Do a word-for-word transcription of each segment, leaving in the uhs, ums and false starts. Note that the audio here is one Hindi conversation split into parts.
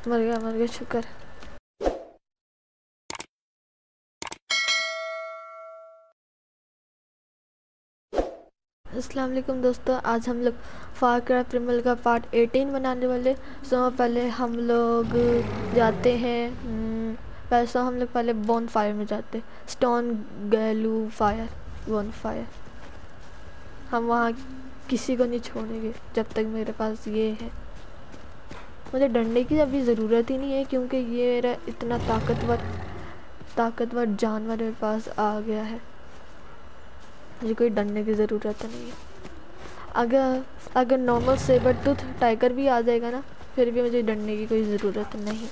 मर गया मर गया, शुक्र। अस्सलाम वालेकुम दोस्तों, आज हम लोग फार क्राई प्राइमल का पार्ट अठारह बनाने वाले। सो पहले हम लोग जाते हैं, पहले सो हम लोग पहले बॉन फायर में जाते हैं, स्टोन गैलू फायर बॉन फायर। हम वहाँ किसी को नहीं छोड़ेंगे जब तक मेरे पास ये है। मुझे डरने की अभी ज़रूरत ही नहीं है क्योंकि ये मेरा इतना ताकतवर ताकतवर जानवर मेरे पास आ गया है, मुझे कोई डरने की ज़रूरत नहीं है। अगर अगर नॉर्मल सेबर टूथ टाइगर भी आ जाएगा ना, फिर भी मुझे डरने की कोई ज़रूरत नहीं।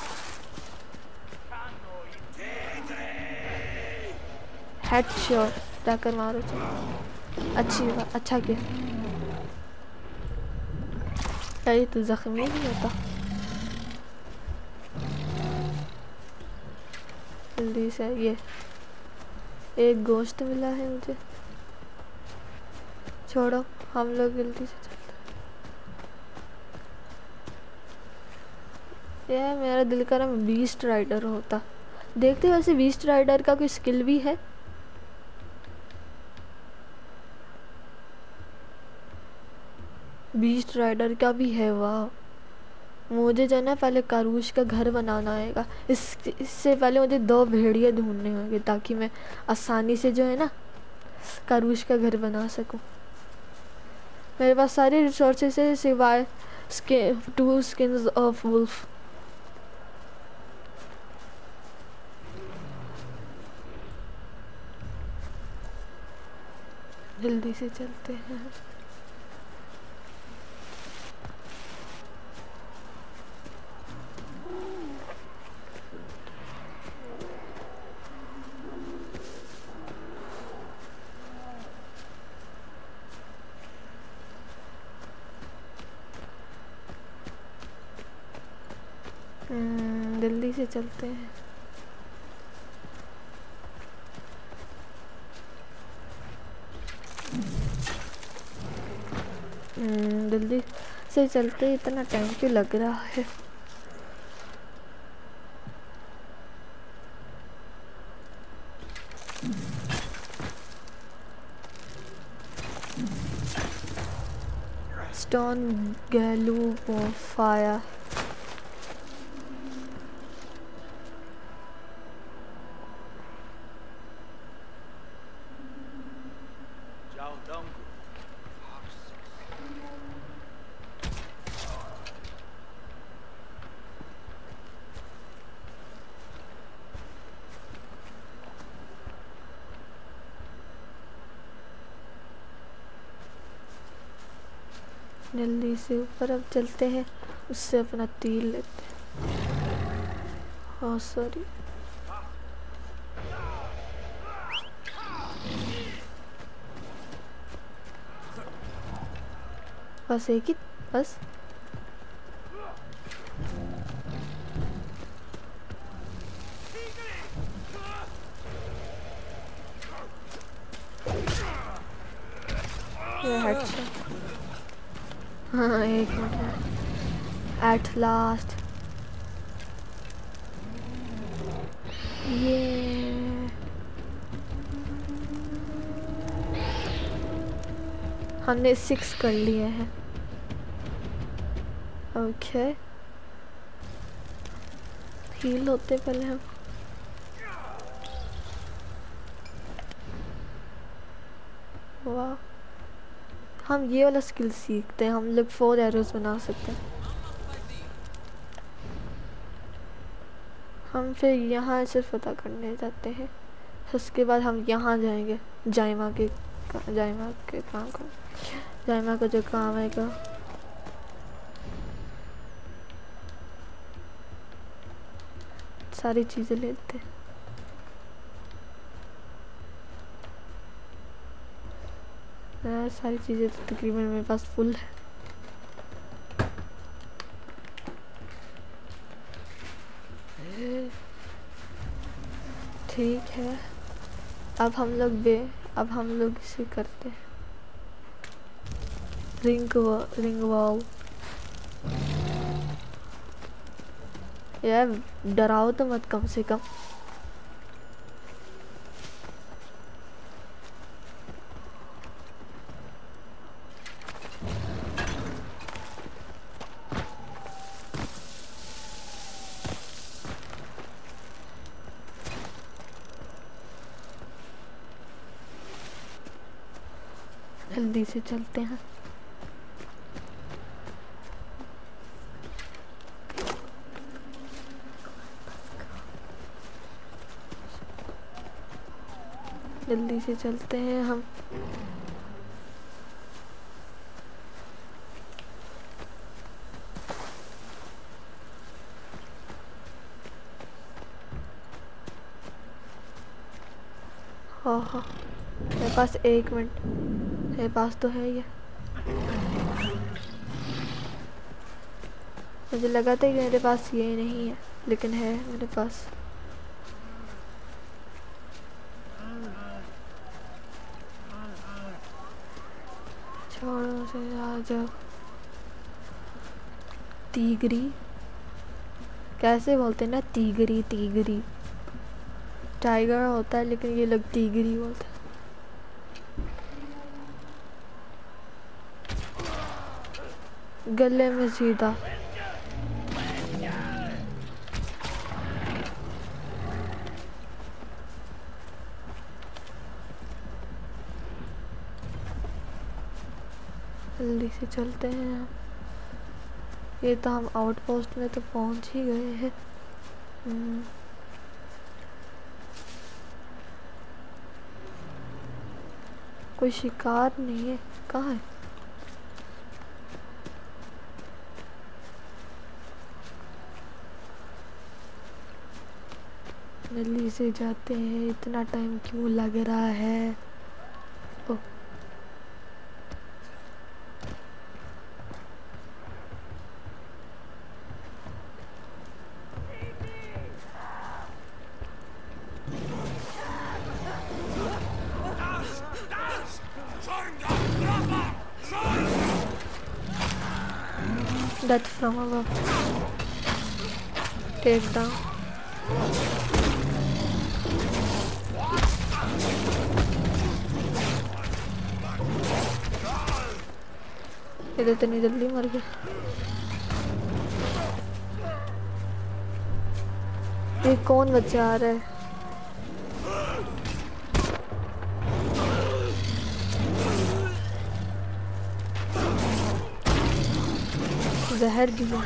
हेड शॉट जाकर मारो, चलो अच्छी बात, अच्छा किया। अरे तू जख्मी नहीं होता। जल्दी से, ये एक गोश्त मिला है मुझे, छोड़ो हम लोग जल्दी से चलते। ये मेरा दिल कर रहा बीस्ट राइडर होता। देखते वैसे बीस्ट राइडर का कोई स्किल भी है? बीस्ट राइडर का भी है, वाह। मुझे जो है ना पहले कारूश का घर बनाना आएगा। इस इससे पहले मुझे दो भेड़िए ढूंढने होंगे ताकि मैं आसानी से जो है ना कारूश का घर बना सकूं। मेरे पास सारे रिसोर्सेस है सिवाय skin two skins of wolf. जल्दी से चलते हैं। जल्दी से चलते हैं। जल्दी से चलते, इतना टाइम क्यों लग रहा है? स्टोन गैलू फायर, जल्दी से ऊपर अब चलते हैं, उससे अपना तीर लेते हैं। हाँ सॉरी, बस एक ही, बस ये हेडशॉट। हाँ एक मिनट, एट लास्ट ये हमने सिक्स कर लिए हैं। ओके हील होते पहले हम। वाह, हम ये वाला स्किल सीखते हैं, हम लोग फोर एरोज बना सकते हैं। हम फिर यहाँ सिर्फ पता करने जाते हैं, उसके बाद हम यहाँ जाएंगे जाइमा के जाइमा के काम को जाइमा का जो काम आएगा। सारी चीज़ें लेते हैं। सारी चीज़ें तो तकरीबन मेरे पास फुल है। ठीक है, अब हम लोग बे अब हम लोग इसे करते हैं रिंग रिंग वाव। यार डराओ तो मत कम से कम। जल्दी से चलते हैं। जल्दी से चलते हैं हम। हाँ हाँ, मेरे पास एक मिनट, मेरे पास तो है ये। मुझे लगा था कि मेरे पास ये नहीं है, लेकिन है मेरे पास। छोड़ो से आ जाओ। तीगरी कैसे बोलते हैं ना, तीगरी तीगरी। टाइगर होता है लेकिन ये लोग तीगरी बोलते हैं। गले में सीधा। जल्दी से चलते हैं। ये तो हम आउटपोस्ट में तो पहुंच ही गए हैं। कोई शिकार नहीं है, कहाँ है? जल्दी से जाते हैं, इतना टाइम क्यों लग रहा है? ओ, death from above. Take down. ये तो इतनी जल्दी मर गया। ये कौन बच्चा आ रहा है? जहर दिया।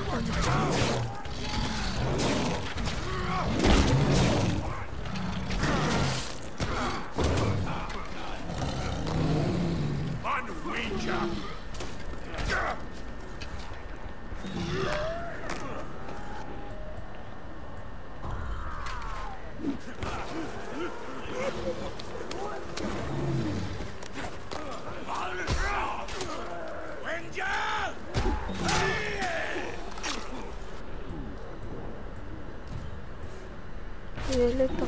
ये ले तो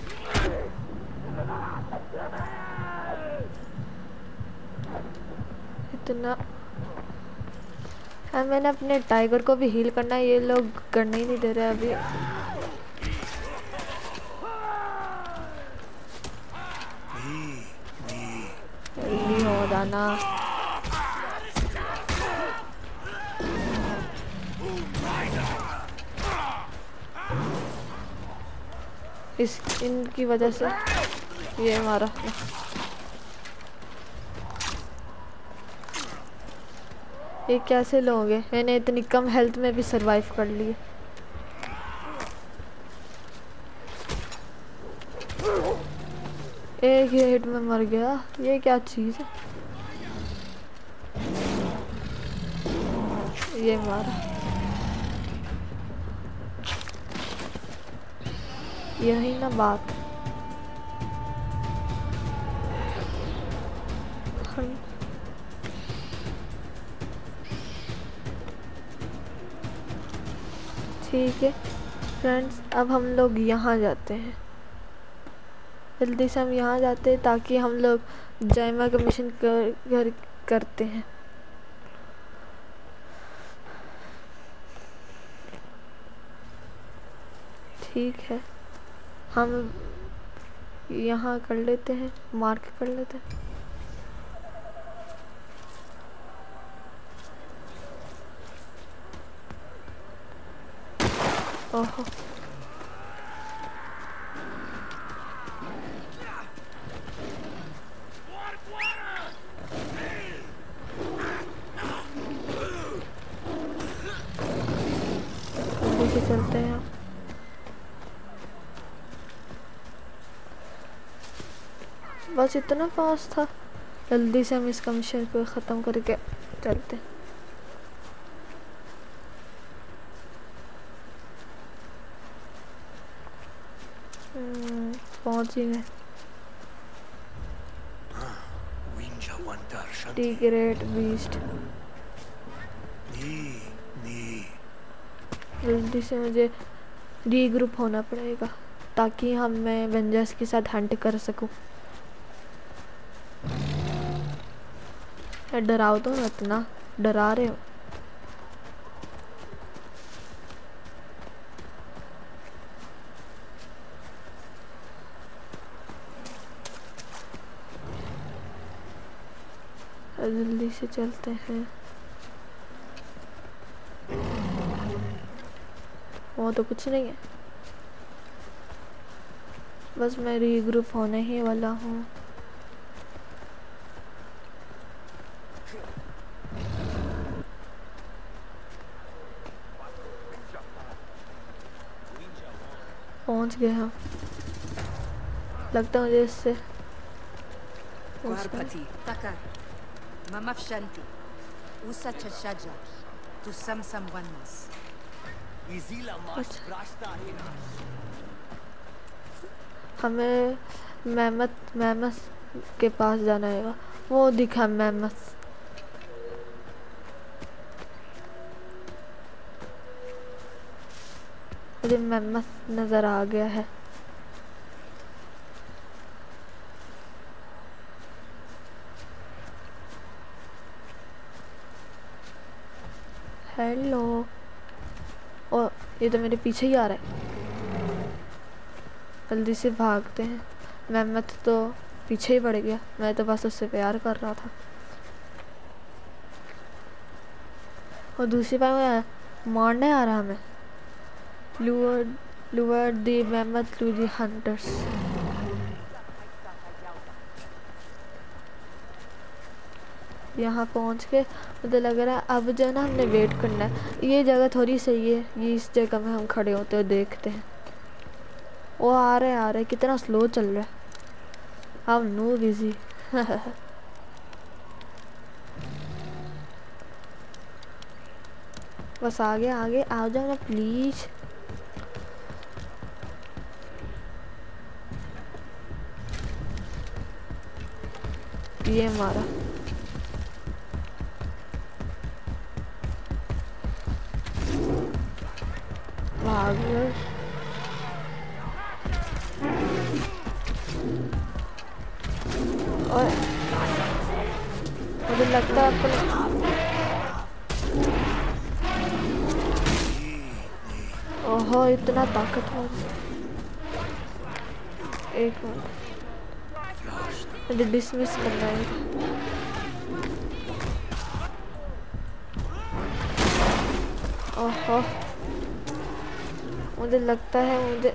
इतना। हाँ, मैंने अपने टाइगर को भी हील करना है, ये लोग करने ही नहीं दे रहे अभी। जल्दी हो जाना। इस इनकी वजह से ये हमारा ये कैसे लोगे? मैंने इतनी कम हेल्थ में भी सरवाइव कर लिए। एक ही हिट में मर गया। ये क्या चीज है? ये मारा। यही ना बात। ठीक है फ्रेंड्स, अब हम लोग यहाँ जाते हैं। जल्दी से हम यहाँ जाते हैं ताकि हम लोग जायमा का मिशन कर, कर करते हैं। ठीक है, हम यहाँ कर लेते हैं, मार्क कर लेते हैं। ओहो, जल्दी से चलते हैं। बस इतना फास्ट था, जल्दी से हम इस मिशन को ख़त्म करके चलते हैं। पहुंच ही गए। The great beast. जल्दी से मुझे रीग्रुप होना पड़ेगा ताकि हम मैं वेंजर्स के साथ हंट कर सकूं। डराओ तो मत ना, डरा रहे हो। जल्दी से चलते हैं। वो तो कुछ नहीं है, बस मैं रीग्रुप होने ही वाला हूँ। पहुंच गए हम, लगता है मुझे इससे Mamafshanti, Usa Chashaja, to Samsam Wanmas. हमें मेहमत मेहमत के पास जाना है। वो दिखा मेहमत। मुझे मेहमत नजर आ गया है। हेलो, और ये तो मेरे पीछे ही आ रहा है। जल्दी से भागते हैं। मेहमत तो पीछे ही पड़ गया, मैं तो बस उससे प्यार कर रहा था। और दूसरी बार मारने आ रहा हमें। लुअर लुअर दी मेहमत लू दी हंटर्स। यहाँ पहुँच के मुझे लग रहा है अब जो है ना हमने वेट करना है। ये जगह थोड़ी सही है, ये इस जगह में हम खड़े होते हुए देखते हैं। वो आ रहे आ रहे कितना स्लो चल रहा है। अब नो बिजी। बस आगे आगे आ जाओ ना प्लीज। ये मारा। भाग और मुझे लगता है अपने ओहो इतना ताकतवर। एक मिनट, मुझे डिसमिस करना है। ओहो मुझे लगता है मुझे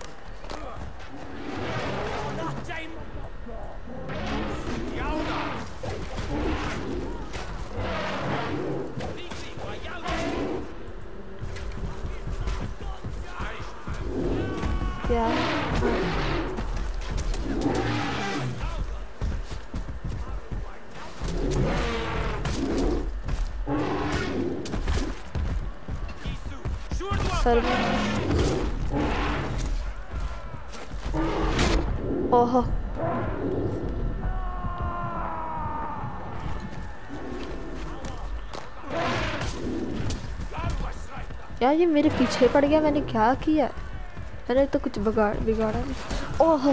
क्या सर ओहो यार ये मेरे पीछे पड़ गया। मैंने क्या किया? मैंने तो कुछ बिगाड़ बिगाड़ा नहीं। ओहो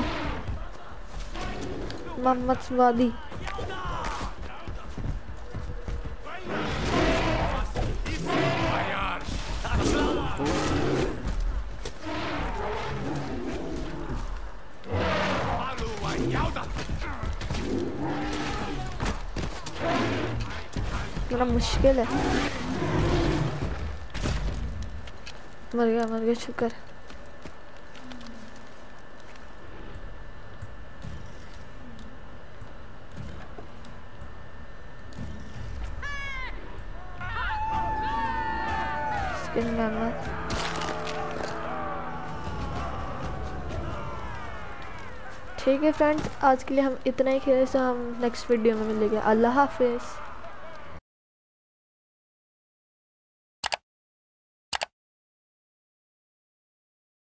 मोहम्मदवादी। बड़ा मुश्किल है। मर गया मर गया शुक्र। Skin memory. ठीक है फ्रेंड्स, आज के लिए हम इतना ही खेले, से हम नेक्स्ट वीडियो में मिलेंगे। अल्लाह हाफिज़।